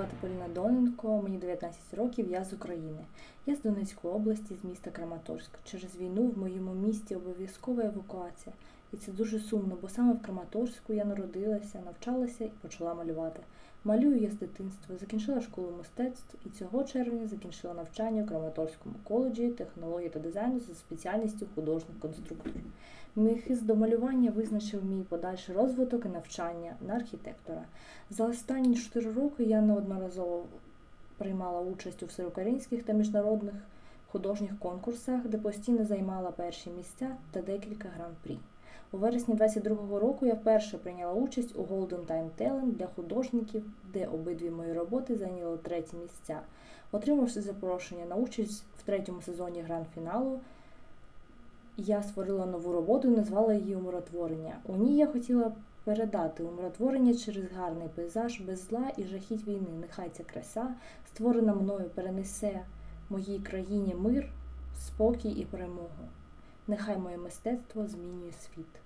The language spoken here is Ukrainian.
звати Поліна Доненко, мені 19 років, я з України. Я з Донецької області, з міста Краматорськ. Через війну в моєму місті обов'язкова евакуація. І це дуже сумно, бо саме в Краматорську я народилася, навчалася і почала малювати. Малюю я з дитинства, закінчила школу мистецтв і цього червня закінчила навчання у Краматорському коледжі технології та дизайну за спеціальністю художник-конструктор. Мій хист до малювання визначив мій подальший розвиток і навчання на архітектора. За останні 4 роки я неодноразово приймала участь у всеукраїнських та міжнародних художніх конкурсах, де постійно займала перші місця та декілька гран-прі. У вересні 2022 року я вперше прийняла участь у Golden Time Talent для художників, де обидві мої роботи зайняли 3-ті місця. Отримавши запрошення на участь в 3-му сезоні гранд-фіналу, я створила нову роботу і назвала її «Умиротворення». У ній я хотіла передати умиротворення через гарний пейзаж, без зла і жахіть війни. Нехай ця краса, створена мною, перенесе моїй країні мир, спокій і перемогу. Нехай моє мистецтво змінює світ.